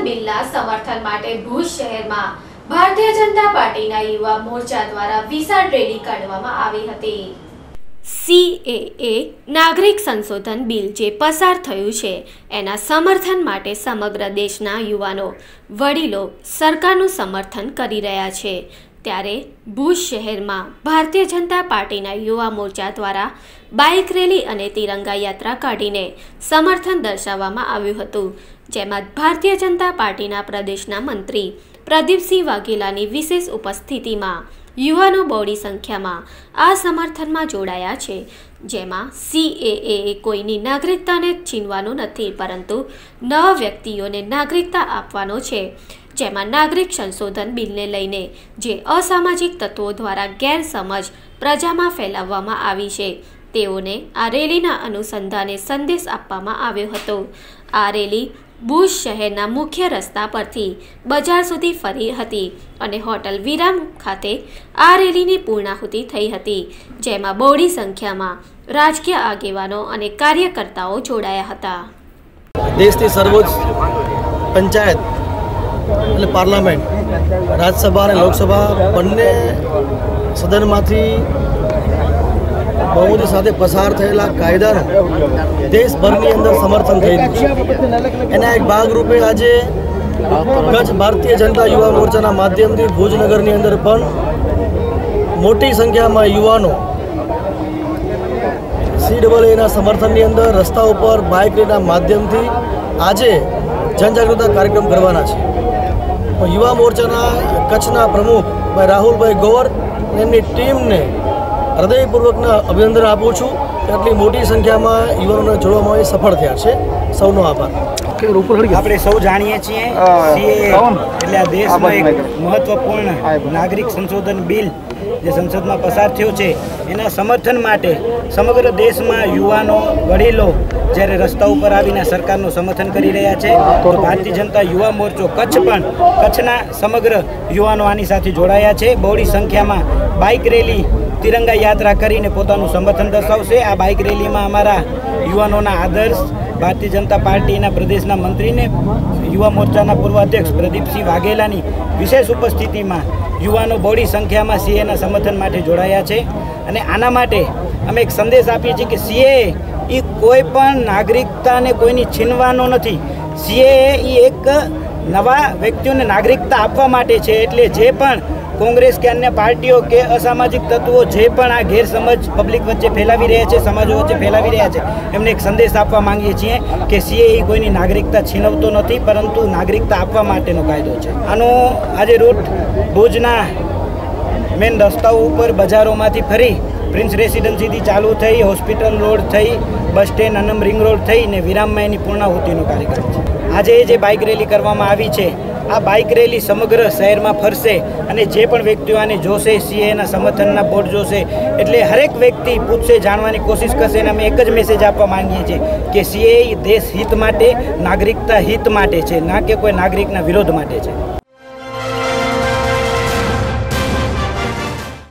બિલના સમર્થન માટે ભુજ શહેરમાં ભારતીય જનતા પાર્ટીના યુવા મોરચા દ્વારા વિશાળ રેલી કાઢવામાં આવી હતી। CAA નાગરિક સંશોધન બિલ જે પસાર થયું છે એના સમર્થન માટે સમગ્ર દેશના યુવાનો વડીલો સરકારનું સમર્થન કરી રહ્યા છે। ત્યારે ભુજ શહેરમાં ભારતીય જનતા પાર્ટીના યુવા મોરચા દ્વારા બાઇક રેલી અને તિરંગા યાત્રા કાઢીને સમર્થન દર્શાવવામાં આવ્યું હતું, જેમાં ભારતીય જનતા પાર્ટીના પ્રદેશના મંત્રી પ્રદીપસિંહ વાઘેલાની વિશેષ ઉપસ્થિતિમાં યુવાનો બહોળી સંખ્યામાં આ સમર્થનમાં જોડાયા છે, જેમાં CAA કોઈની નાગરિકતાને છીનવાનું નથી, પરંતુ નવા વ્યક્તિઓને નાગરિકતા આપવાનો છે, જેમાં નાગરિક સંશોધન બિલને લઈને જે અસામાજિક તત્વો દ્વારા ગેરસમજ પ્રજામાં ફેલાવવામાં આવી છે તેઓને આ રેલીના અનુસંધાને સંદેશ આપવામાં આવ્યો હતો। આ રેલી ભુજ શહેરના મુખ્ય રસ્તા પરથી બજાર સુધી ફરી હતી અને હોટલ વિરામ ખાતે આ રેલીની પૂર્ણાહુતિ થઈ હતી, જેમાં બહોળી સંખ્યામાં રાજકીય આગેવાનો અને કાર્યકર્તાઓ જોડાયા હતા। દેશની સર્વોચ્ચ પંચાયત એટલે પાર્લામેન્ટ, રાજ્યસભા અને લોકસભા બંને સદનમાંથી બહુમતી સાથે પસાર થયેલા કાયદાનું દેશભરની અંદર સમર્થન થઈ રહ્યું છે। એના એક ભાગરૂપે આજે કચ્છ ભારતીય જનતા યુવા મોરચાના માધ્યમથી ભુજનગરની અંદર પણ મોટી સંખ્યામાં યુવાનો CAAના સમર્થનની અંદર રસ્તા ઉપર બાઇક રેલીના માધ્યમથી આજે જનજાગૃતિ કાર્યક્રમ કરવાના છે। યુવા મોરચાના કચ્છના પ્રમુખ ભાઈ રાહુલભાઈ ગોર એમની ટીમને હૃદયપૂર્વકના અભિનંદન આપું છું કે આટલી મોટી સંખ્યામાં યુવાનોને જોડવામાં સફળ થયા છે। સૌનો આભાર। આપણે સૌ જાણીએ છીએ CAA એટલે આ દેશમાં એક મહત્વપૂર્ણ નાગરિક સંશોધન બિલ જે સંસદમાં પસાર થયો છે એના સમર્થન માટે સમગ્ર દેશમાં યુવાનો વડીલો જ્યારે રસ્તા ઉપર આવીને સરકારનું સમર્થન કરી રહ્યા છે, તો ભારતીય જનતા યુવા મોરચો કચ્છ પણ કચ્છના સમગ્ર યુવાનો આની સાથે જોડાયા છે। બહોળી સંખ્યામાં બાઇક રેલી તિરંગા યાત્રા કરીને પોતાનું સમર્થન દર્શાવશે। આ બાઇક રેલીમાં અમારા યુવાનોના આદર્શ ભારતીય જનતા પાર્ટીના પ્રદેશના મંત્રીને યુવા મોરચાના પૂર્વ અધ્યક્ષ પ્રદીપસિંહ વાઘેલાની વિશેષ ઉપસ્થિતિમાં યુવાનો બહોળી સંખ્યામાં CAAના સમર્થન માટે જોડાયા છે અને આના માટે અમે એક સંદેશ આપીએ છીએ કે CAA એ કોઈ પણ નાગરિકતાને કોઈની છીનવાનો નથી। CAA એ એક નવા વ્યક્તિઓને નાગરિકતા આપવા માટે છે। એટલે જે પણ કોંગ્રેસ કે અન્ય પાર્ટીઓ કે અસામાજિક તત્વો જે પણ આ ગેરસમજ પબ્લિક વચ્ચે ફેલાવી રહ્યા છે, સમાજો વચ્ચે ફેલાવી રહ્યા છે, એમને એક સંદેશ આપવા માંગીએ છીએ કે CAA કોઈની નાગરિકતા છીનવતો નથી, પરંતુ નાગરિકતા આપવા માટેનો કાયદો છે। આનો આજે રૂટ ભુજના મેન રસ્તાઓ ઉપર બજારોમાંથી ફરી પ્રિન્સ રેસિડેન્સીથી ચાલુ થઈ, હોસ્પિટલ રોડ થઈ, બસ સ્ટેન્ડ અનમ રિંગ રોડ થઈને વિરામમાં એની પૂર્ણાહુતિનો કાર્યક્રમ છે। આજે જે બાઇક રેલી કરવામાં આવી છે, આ બાઇક રેલી સમગ્ર શહેરમાં ફરશે અને જે પણ વ્યક્તિઓ આને જોશે, CAAના સમર્થનના બોર્ડ જોશે, એટલે હરેક વ્યક્તિ પૂછશે, જાણવાની કોશિશ કરશે અને અમે એક જ મેસેજ આપવા માંગીએ છીએ કે CAA દેશ હિત માટે, નાગરિકતા હિત માટે છે, ના કે કોઈ નાગરિકના વિરોધ માટે છે।